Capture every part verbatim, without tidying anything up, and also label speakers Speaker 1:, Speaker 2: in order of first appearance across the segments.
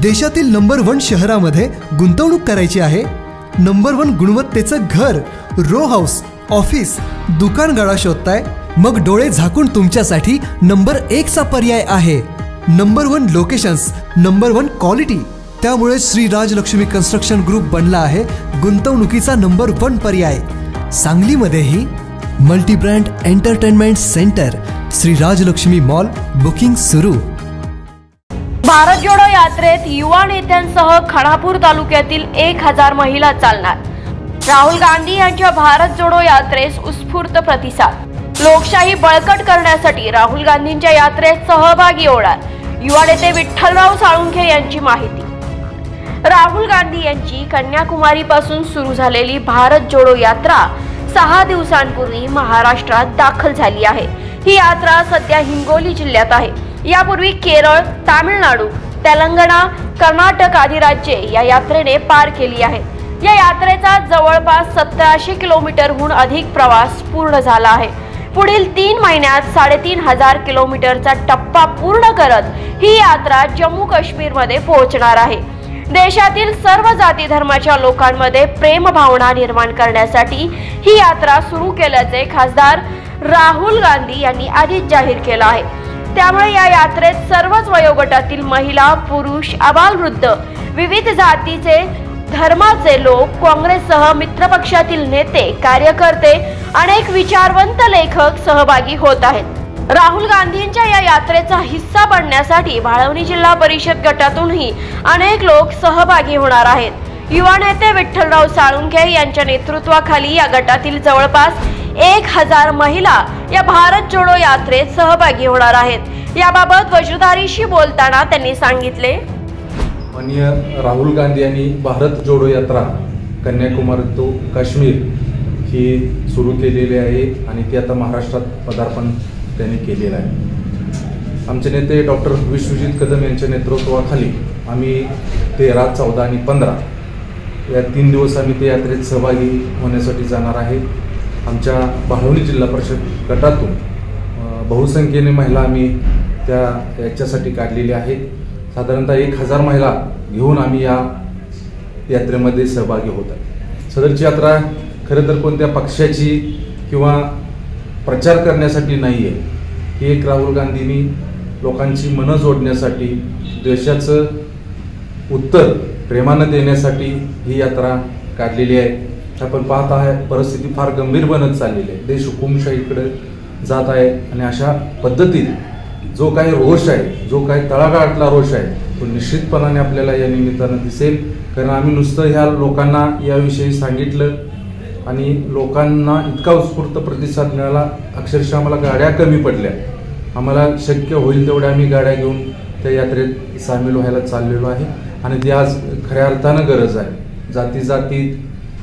Speaker 1: देशातील number one शहरामध्ये गुंतवणूक करायची आहे? नंबर वन गुणवत्तेचं घर, रो हाऊस, ऑफिस, दुकान गाळा शोधताय? मग डोळे झाकून तुमच्यासाठी नंबर एक चा पर्याय आहे. Number one locations, number one quality. त्यामुळे श्री राजलक्ष्मी कन्स्ट्रक्शन ग्रुप बनला आहे गुंतवणुकीचा नंबर वन पर्याय. सांगलीमध्येही multi brand entertainment centre, Shri Rajalakshmi mall. Booking सुरू.
Speaker 2: भारत जोडो यात्रेत युवा नेत्यांसह खानापूर तालुक्यातील एक हजार महिला चालणार. राहुल गांधी यांच्या भारत जोडो यात्रेस उत्स्फूर्त प्रतिसाद. लोकशाही बळकट करण्यासाठी राहुल गांधींच्या यात्रेत सहभागी होणार युवा नेते विठ्ठलराव साळुंखे यांची माहिती. राहुल गांधी यांची कन्याकुमारी पासून सुरू झालेली भारत जोडो यात्रा सहा दिवसांपूर्वी महाराष्ट्रात दाखल झाली आहे. ही यात्रा सध्या हिंगोली जिल्ह्यात आहे. यापूर्वी केरळ, तामिळनाडू, तेलंगणा, कर्नाटक आदी राज्ये या यात्रेने पार केली आहे. या यात्रेचा जवळपास सतराशे किलोमीटरहून अधिक प्रवास पूर्ण झाला आहे. पुढील तीन महिन्यात साडेतीन हजार किलोमीटरचा टप्पा पूर्ण करत ही यात्रा जम्मू काश्मीर मध्ये पोहोचणार आहे. देशातील सर्व जाती धर्माच्या लोकांमध्ये प्रेम भावना निर्माण करण्यासाठी ही यात्रा सुरू केल्याचे खासदार राहुल गांधी यांनी आधीच जाहीर केलं आहे. त्यामुळे या यात्रेत सर्वच वयोगटातील महिला, पुरुष, आबालवृद्ध, विविध जातीचे, धर्माचे लोक, काँग्रेससह मित्रपक्षातील नेते, कार्यकर्ते, अनेक विचारवंत लेखक सहभागी होत आहेत. राहुल गांधींच्या या यात्रेचा हिस्सा बनण्यासाठी भाळवणी जिल्हा परिषद गटातूनही अनेक लोक सहभागी होणार आहेत. युवा नेते विठ्ठलराव साळुंखे यांच्या नेतृत्वाखाली या गटातील जवळपास एक हजार महिला या भारत जोडो यात्रेत सहभागी होणार आहेत. याबाबत वज्रधारीशी बोलताना त्यांनी सांगितले,
Speaker 3: माननीय राहुल गांधी यांनी भारत जोडो यात्रा कन्याकुमारी तो काश्मीर ही सुरू केलेली आहे आणि ती आता महाराष्ट्रात पदार्पण त्यांनी केलेलं आहे. आमचे नेते डॉक्टर विश्वजित कदम यांच्या नेतृत्वाखाली आम्ही तेरा, चौदा आणि पंधरा या तीन दिवस आम्ही त्या यात्रेत सहभागी होण्यासाठी जाणार आहे. आमच्या भाळवणी जिल्हा परिषद गटातून बहुसंख्येने महिला आम्ही त्या याच्यासाठी काढलेली आहेत. साधारणतः एक हजार महिला घेऊन आम्ही या यात्रेमध्ये सहभागी होत आहे. सदरची यात्रा खरं तर कोणत्या पक्षाची किंवा प्रचार करण्यासाठी नाही आहे. ही एक राहुल गांधींनी लोकांची मनं जोडण्यासाठी, देशाचं उत्तर प्रेमानं देण्यासाठी ही यात्रा काढलेली आहे. आपण पाहत आहे परिस्थिती फार गंभीर बनत चाललेली आहे. देश हुकुमशाहीकडे जात आहे आणि अशा पद्धतीत जो काही रोष आहे, जो काही तळागाळातला रोष आहे तो निश्चितपणाने आपल्याला या निमित्तानं दिसेल. कारण आम्ही नुसतं ह्या लोकांना याविषयी सांगितलं आणि लोकांना इतका उत्स्फूर्त प्रतिसाद मिळाला, अक्षरशः आम्हाला गाड्या कमी पडल्या. आम्हाला शक्य होईल तेवढ्या आम्ही गाड्या घेऊन त्या यात्रेत सामील व्हायला चाललेलो आहे आणि ती आज खऱ्या अर्थानं गरज आहे. जाती जातीत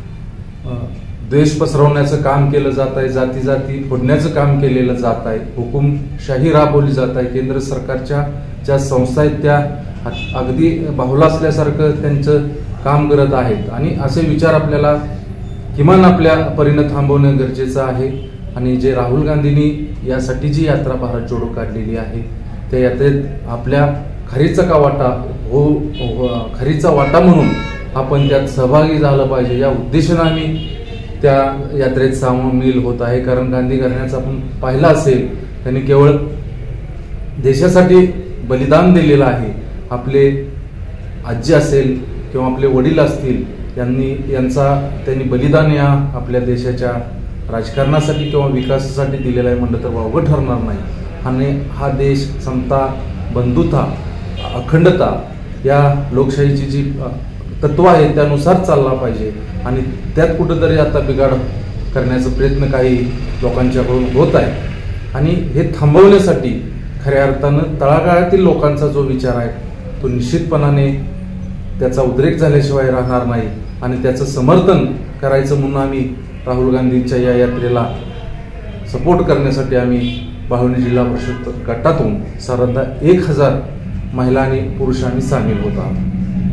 Speaker 3: द्वेष पसरवण्याचं काम केलं जात आहे, जाती जाती फोडण्याचं काम केलेलं जात आहे, हुकुमशाही राबवली जात आहे. केंद्र सरकारच्या ज्या संस्था आहेत त्या अगदी बाहुला असल्यासारखं त्यांचं काम करत आहेत आणि असे विचार आपल्याला किमान आपल्या परीनं थांबवणं गरजेचं आहे. आणि जे राहुल गांधींनी यासाठी जी यात्रा भारत जोडो काढलेली आहे त्या यात्रेत आपल्या खरीचा का वाटा हो खरीचा वाटा म्हणून आपण त्यात सहभागी झालं पाहिजे या उद्देशाने आम्ही त्या यात्रेत सामील होत आहे. कारण गांधी घराण्याचं आपण पाहिलं असेल, त्यांनी केवळ देशासाठी बलिदान दिलेलं आहे. आपले आजी असेल किंवा आपले वडील असतील, यांनी यांचा त्यांनी बलिदान या आपल्या देशाच्या राजकारणासाठी किंवा विकासासाठी दिलेला आहे म्हणलं तर वावगं ठरणार नाही. आणि हा देश समता, बंधुता, अखंडता या लोकशाहीची जी तत्व आहे त्यानुसार चालला पाहिजे आणि त्यात कुठंतरी आता बिघाड करण्याचा प्रयत्न काही लोकांच्याकडून होत आहे. आणि हे थांबवण्यासाठी खऱ्या अर्थानं तळागाळातील लोकांचा जो विचार आहे तो निश्चितपणाने त्याचा उद्रेक झाल्याशिवाय राहणार नाही आणि त्याचं समर्थन करायचं म्हणून आम्ही राहुल गांधींच्या या यात्रेला सपोर्ट करण्यासाठी आम्ही भाळवणी जिल्हा परिषद गटातून साधारणतः एक हजार महिला आणि पुरुषांनी सामील होत आहोत.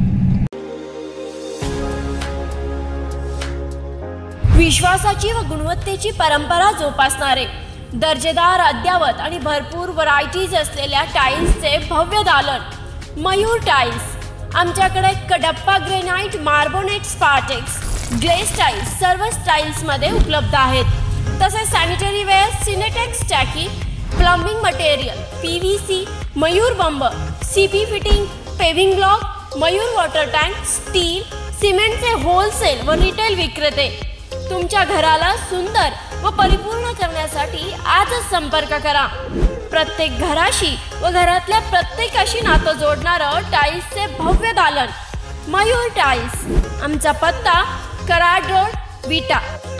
Speaker 2: विश्वासाची व गुणवत्तेची परंपरा जोपासणारे, दर्जेदार, अद्यावत आणि भरपूर व्हरायटीज असलेल्या टाइल्सचे भव्य दालन मयूर टाइल्स. आमच्याकडे कडप्पा ग्रेनाइट, मार्बोनेट, स्पार्टेक्स, ग्लेस टाइल्स सर्व स्टाईल्समध्ये उपलब्ध आहेत। तसेच सॅनिटरी वेअर, सिनेटेक्स टॅकी, plumbing material, P V C, Mayur बंब, C P fitting, paving block, Mayur water tank, steel, सिमेंटचे होलसेल व रिटेल विक्रेते तुमच्या घराला सुंदर व परिपूर्ण करण्यासाठी आजच संपर्क करा। प्रत्येक घराशी व घरातल्या प्रत्येकाशी नातं जोडणारं टाइल्सचे भव्य दालन मयूर टाइल्स। आमचा पत्ता कराड रोड, विटा।